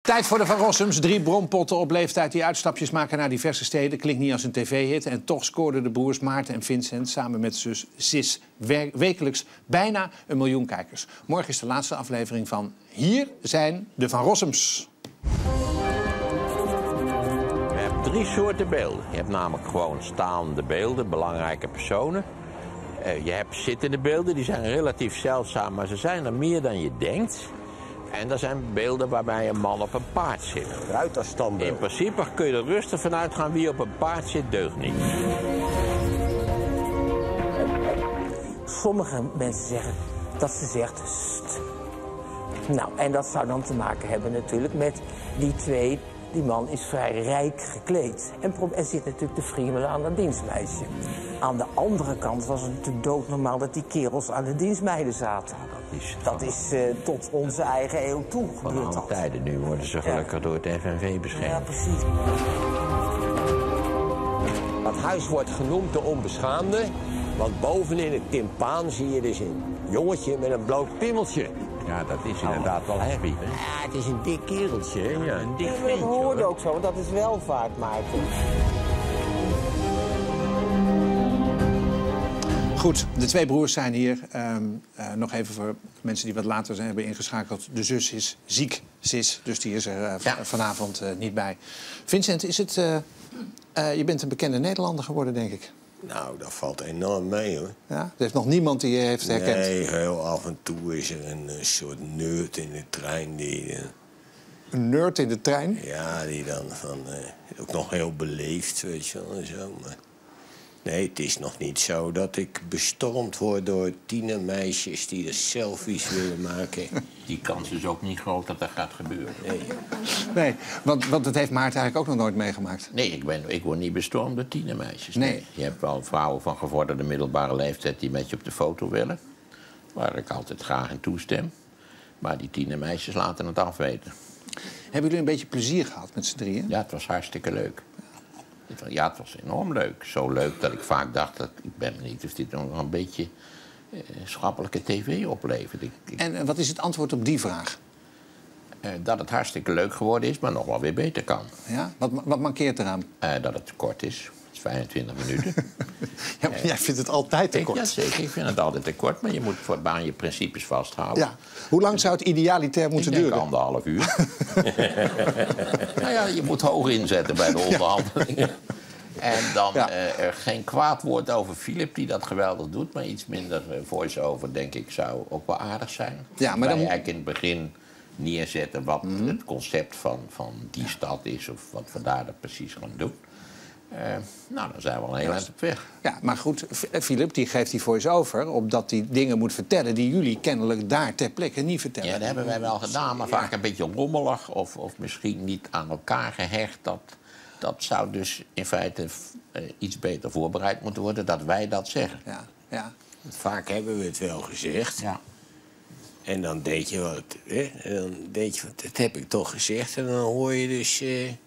Tijd voor de Van Rossums. 3 brompotten op leeftijd die uitstapjes maken naar diverse steden. Klinkt niet als een tv-hit. En toch scoorden de broers Maarten en Vincent samen met zus Sis wekelijks bijna 1 miljoen kijkers. Morgen is de laatste aflevering van Hier zijn de Van Rossums. Je hebt 3 soorten beelden. Je hebt namelijk gewoon staande beelden, belangrijke personen. Je hebt zittende beelden, die zijn relatief zeldzaam, maar ze zijn er meer dan je denkt. En er zijn beelden waarbij een man op een paard zit. Ruiterstandbeeld. In principe kun je er rustig vanuit gaan wie op een paard zit, deugt niet. Sommige mensen zeggen dat ze zegt st. Nou, en dat zou dan te maken hebben natuurlijk met die twee. Die man is vrij rijk gekleed. En zit natuurlijk te friemelen aan dat dienstmeisje. Aan de andere kant was het natuurlijk doodnormaal dat die kerels aan de dienstmeiden zaten. Dat is tot onze eigen eeuw toe gebeurd. Van alle tijden. Nu worden ze gelukkig door het FNV beschermd. Ja, precies. Dat huis wordt genoemd de onbeschaamde. Want bovenin het timpaan zie je dus een jongetje met een bloot pimmeltje. Ja, dat is inderdaad wel heavy. Hè? Ja, het is een dik kereltje. Hè? Ja, een dik Dat ventje. hoorde Hoor. ook zo, want dat is welvaart, Maarten. Goed, de 2 broers zijn hier. Nog even voor mensen die wat later hebben ingeschakeld. De zus is ziek, Sis, dus die is er vanavond niet bij. Vincent, is het, je bent een bekende Nederlander geworden, denk ik. Nou, dat valt enorm mee, hoor. Ja? Er heeft nog niemand die je heeft herkend. Nee, heel af en toe is er een soort nerd in de trein die... Een nerd in de trein? Ja, die dan ook nog heel beleefd, weet je wel, en zo. Maar nee, het is nog niet zo dat ik bestormd word door tienermeisjes die er selfies willen maken. Die kans is ook niet groot dat dat gaat gebeuren. Nee, want dat heeft Maarten eigenlijk ook nog nooit meegemaakt. Nee, ik word niet bestormd door tienermeisjes. Nee. Je hebt wel vrouwen van gevorderde middelbare leeftijd die met je op de foto willen. Waar ik altijd graag in toestem. Maar die tienermeisjes laten het afweten. Hebben jullie een beetje plezier gehad met z'n drieën? Ja, het was hartstikke leuk. Ja, het was enorm leuk. Zo leuk dat ik vaak dacht, dat ik ben benieuwd of dit nog een beetje schappelijke tv oplevert. En wat is het antwoord op die vraag? Dat het hartstikke leuk geworden is, maar nog wel weer beter kan. Ja? Wat mankeert eraan? Dat het te kort is. Het is 25 minuten. Ja, maar jij vindt het altijd te kort. Ja, zeker. Ik vind het altijd te kort, maar je moet aan je principes vasthouden. Ja. Hoe lang zou het idealiter moeten duren? 1,5 uur. Nou ja, je moet hoog inzetten bij de onderhandelingen. Ja. En dan er geen kwaad woord over Philip, die dat geweldig doet. Maar iets minder voice-over, denk ik, zou ook wel aardig zijn. Ja, maar dan eigenlijk in het begin neerzetten wat het concept van die stad is. Of wat we daar precies gaan doen. Nou, dan zijn we al heel eind op weg. Ja, maar goed, Philip die geeft die voice-over... omdat hij dingen moet vertellen die jullie kennelijk daar ter plekke niet vertellen. Ja, dat hebben wij wel gedaan, maar vaak een beetje rommelig... of misschien niet aan elkaar gehecht. Dat zou dus in feite iets beter voorbereid moeten worden... dat wij dat zeggen. Ja. Vaak hebben we het wel gezegd. Ja. En dan deed je wat... En dan deed je wat, dat heb ik toch gezegd. En dan hoor je dus...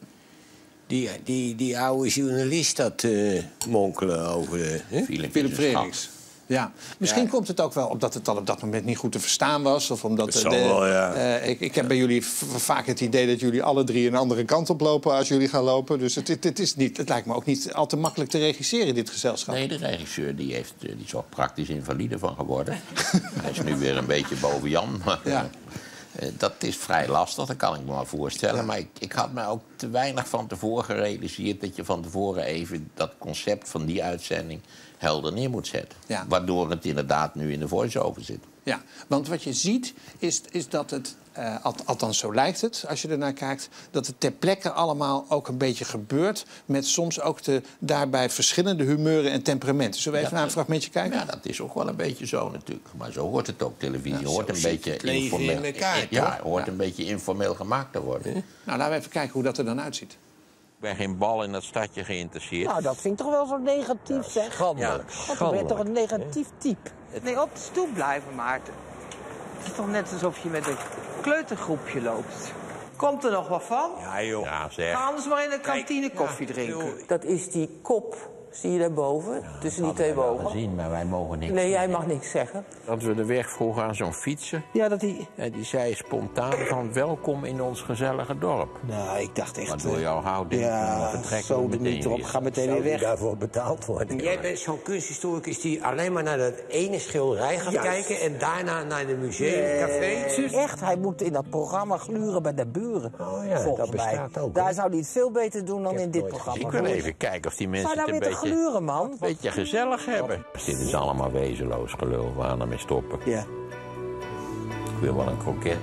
Die oude journalist dat monkelen over de... Philip Frederiks. Ja. Misschien komt het ook wel omdat het dan op dat moment niet goed te verstaan was. Of omdat dat zal wel, ja. Ik heb bij jullie vaak het idee dat jullie alle 3 een andere kant op lopen als jullie gaan lopen. Dus het lijkt me ook niet al te makkelijk te regisseren, dit gezelschap. Nee, de regisseur die is ook praktisch invalide van geworden. Hij is nu weer een beetje boven Jan. Ja. Dat is vrij lastig, dat kan ik me wel voorstellen. Ja. Maar ik had me ook te weinig van tevoren gerealiseerd... dat je van tevoren even dat concept van die uitzending helder neer moet zetten. Ja. Waardoor het inderdaad nu in de voice-over zit. Ja, want wat je ziet is dat het, althans zo lijkt het als je ernaar kijkt... dat het ter plekke allemaal ook een beetje gebeurt... met soms ook daarbij verschillende humeuren en temperamenten. Zullen we even naar een fragmentje kijken? Ja, dat is ook wel een beetje zo natuurlijk. Maar zo hoort het ook, televisie. Ja, hoort een beetje informeel in elkaar, hoort een beetje informeel gemaakt te worden. Nou, laten we even kijken hoe dat er dan uitziet. Ik ben geen bal in dat stadje geïnteresseerd. Nou, dat vind ik toch wel zo negatief, zeg. Schandelijk. Je bent toch een negatief type. Nee, op de stoep blijven, Maarten. Het is toch net alsof je met een kleutergroepje loopt. Komt er nog wat van? Ja, joh. Ja, zeg. Ga anders maar in de kantine koffie drinken. Dat is die kop Zie je daarboven? Tussen die twee bomen? Gezien, maar wij mogen niks. Nee, jij mag niks zeggen. Dat we de weg vroegen aan zo'n fietser. Ja, dat die... En die zei spontaan van welkom in ons gezellige dorp. Nou, ik dacht echt... Waardoor jou houdt, denk ik, dan vertrekken we zo er meteen niet op. weer. Ga meteen weer weg. daarvoor betaald worden? Jij bent zo'n kunsthistoricus die alleen maar naar dat ene schilderij gaat kijken... en daarna naar de museumcafé. Echt, hij moet in dat programma gluren bij de buren. Oh ja, volgens dat bestaat mij. ook, Daar hè? zou hij het veel beter doen dan in dit programma. Ik wil even kijken of die mensen Sta het nou een weer te beetje, gluren, man. beetje gezellig hebben. Dit is allemaal wezenloos gelul. We gaan ermee stoppen. Ja. Ik wil wel een kroket.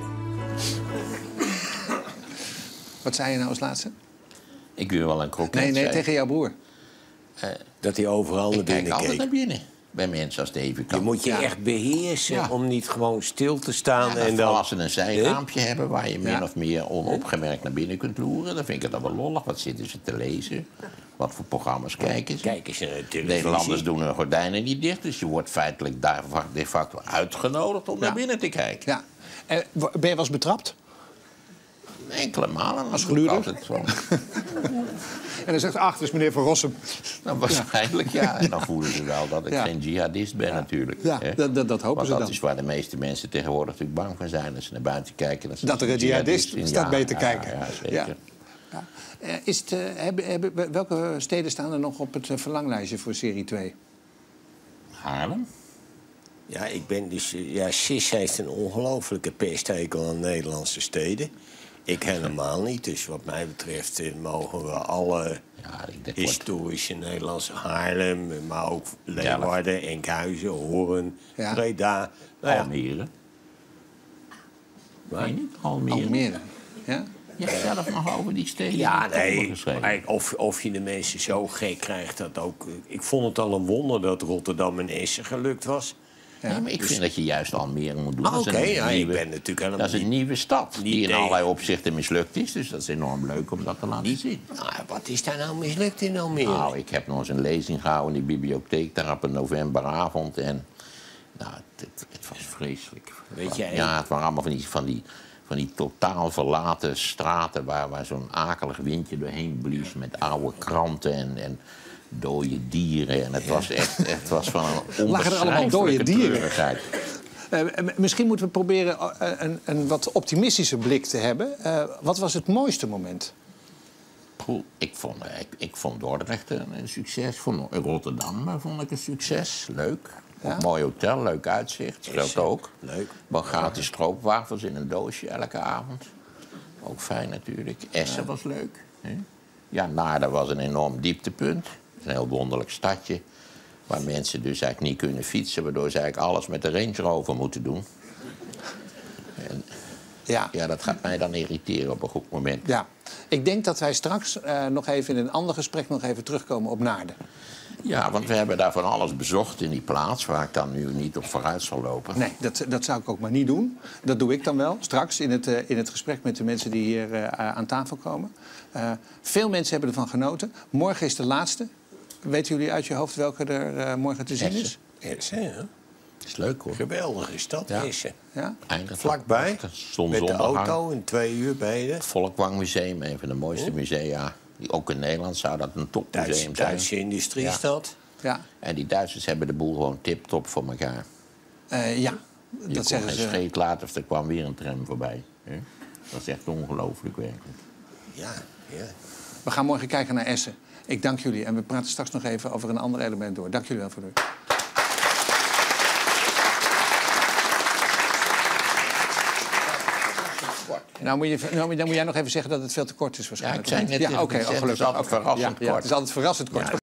Wat zei je nou als laatste? Ik wil wel een kroket. Nee, zei ik. tegen jouw broer. Dat hij overal naar Ik kijk binnen altijd keek. naar binnen. Bij mensen als David Je kan. moet je echt beheersen Ja. om niet gewoon stil te staan. En en dan... als ze een zijraampje hebben waar je min Ja. of meer onopgemerkt naar binnen kunt loeren... dan vind ik het dan wel lollig. Wat zitten ze te lezen? Wat voor programma's kijken ze? Kijk eens naar de televisie. Nederlanders doen hun gordijnen niet dicht... dus je wordt feitelijk daar de facto uitgenodigd om naar binnen te kijken. Ja. Ben je wel eens betrapt? Enkele malen. Als gluurder? Altijd zo. En dan zegt ach, dat is meneer Van Rossum. Nou, waarschijnlijk ja. En dan voelen ze wel dat ik Ja. geen jihadist ben natuurlijk. Ja, hè. dat hopen Want ze dan. dat is waar de meeste mensen tegenwoordig natuurlijk bang voor zijn. Als ze naar buiten kijken. Dat er een jihadist in- staat mee te kijken. Ja, zeker. Ja. Ja. Is het, welke steden staan er nog op het verlanglijstje voor serie 2? Haarlem? Ja, ik ben dus... Ja, Sis heeft een ongelofelijke pesthekel aan Nederlandse steden. Ik helemaal niet. Dus wat mij betreft mogen we alle Ja, ik denk historische Nederlandse Haarlem... maar ook Leeuwarden, Enkhuizen, Hoorn, Ja. Breda. Nou ja, Almere. Nee, niet Almere. Almere. Ja? Je hebt zelf nog over die steden ja, in de kolom nee. geschreven. Maar of je de mensen zo gek krijgt dat ook... Ik vond het al een wonder dat Rotterdam en Essen gelukt was. Ja, maar ik vind dat je juist Almere moet doen. Ah, Dat is oké, een ja, ik nieuwe- ben natuurlijk helemaal Dat is een niet- nieuwe stad die in tegen. allerlei opzichten mislukt is. Dus dat is enorm leuk om dat te laten zien. Nou, wat is daar nou mislukt in Almere? Nou, ik heb nog eens een lezing gehouden in die bibliotheek daar op een novemberavond. En nou, het was vreselijk. Weet jij- Ja, het waren allemaal van die totaal verlaten straten... waar zo'n akelig windje doorheen blies met oude kranten en dode dieren. En het was echt het was van een Lagen er allemaal dode onbeschrijfelijke dieren? treurigheid. Misschien moeten we proberen een wat optimistische blik te hebben. Wat was het mooiste moment? Poeh, ik vond Dordrecht een succes. Rotterdam vond ik een succes. Leuk. Ja? Mooi hotel, leuk uitzicht. Scheelt ook. Leuk. Maar gratis stroopwafels in een doosje elke avond. Ook fijn natuurlijk. Essen was leuk. Hè? Ja, Naarden was een enorm dieptepunt. Een heel wonderlijk stadje. Waar mensen dus eigenlijk niet kunnen fietsen. Waardoor ze eigenlijk alles met de Range Rover moeten doen. En ja, dat gaat mij dan irriteren op een goed moment. Ja. Ik denk dat wij straks nog even in een ander gesprek nog even terugkomen op Naarden. Ja, want we hebben daar van alles bezocht in die plaats... waar ik dan nu niet op vooruit zal lopen. Nee, dat zou ik ook maar niet doen. Dat doe ik dan wel, straks in het gesprek met de mensen die hier aan tafel komen. Veel mensen hebben ervan genoten. Morgen is de laatste. Weten jullie uit je hoofd welke er morgen te zien is? Essen, hè? Is leuk, hoor. Geweldige stad, Ja. Essen. Ja? Eindelijk Vlakbij, met de Zonsondergang. auto in 2 uur ben je. Het Volkwang-museum, een van de mooiste musea. Ook in Nederland zou dat een topmuseum zijn. Duitse industriestad. Ja. En die Duitsers hebben de boel gewoon tip-top voor elkaar. Ja, Je dat kon zeggen geen ze. scheet laten of er kwam weer een tram voorbij. Hè? Dat is echt ongelooflijk werkelijk. Ja, ja. We gaan morgen kijken naar Essen. Ik dank jullie en we praten straks nog even over een ander element door. Dank jullie wel voor de... Nou moet jij nog even zeggen dat het veel te kort is waarschijnlijk. Ja, ik zei net Ja, oké, het is gelukkig. altijd verrassend Ja, kort. het is altijd verrassend kort. Ja.